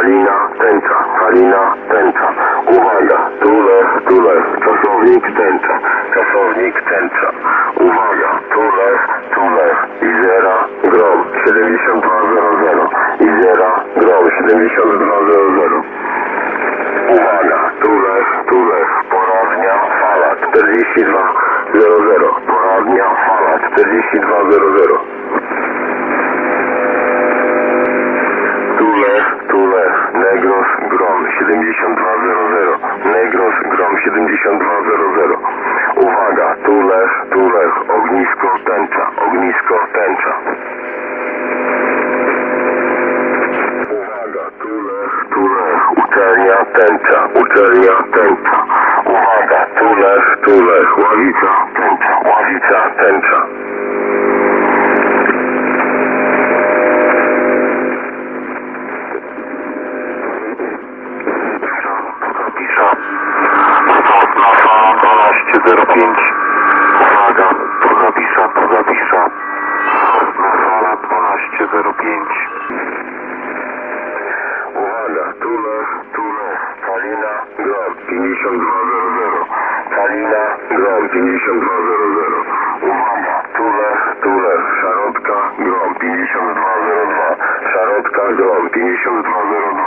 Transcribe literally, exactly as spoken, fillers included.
Kalina, tęcza, Kalina, tęcza. Uwaga, tu lew, tu lew, czasownik tęcza, czasownik tęcza. Uwaga, tu lew, tu lew, Izera, grom, siedemdziesiąt dwa zero zero, Izera, grom, siedemdziesiąt dwa zero zero. Uwaga, tu lew, tu lew, poradnia, fala, czterdzieści dwa zero zero, poradnia, fala, czterdzieści dwa zero zero. Tu lew, tu lew, Negros, grom, siedemdziesiąt dwa zero zero, Negros, grom, siedemdziesiąt dwa zero zero. Uwaga, tu lew, tu lew, ognisko, tęcza, ognisko, tęcza. Uwaga, tu lew, tu lew, uczelnia, tęcza, uczelnia, tęcza. Uwaga, tu lew, tu lew, ławica, tęcza, ławica, tęcza. dwanaście zero pięć. Uwaga, to zapisza, to zapisza. Na fala dwanaście zero pięć. Uwaga, tu lew, tu lew, Kalina, grom, pięćdziesiąt dwa zero zero. Kalina, grom, pięćdziesiąt dwa zero zero. Uwaga, tu lew, tu lew, Szarotka, grom, pięćdziesiąt dwa zero dwa. Szarotka, grom, pięćdziesiąt dwa zero dwa.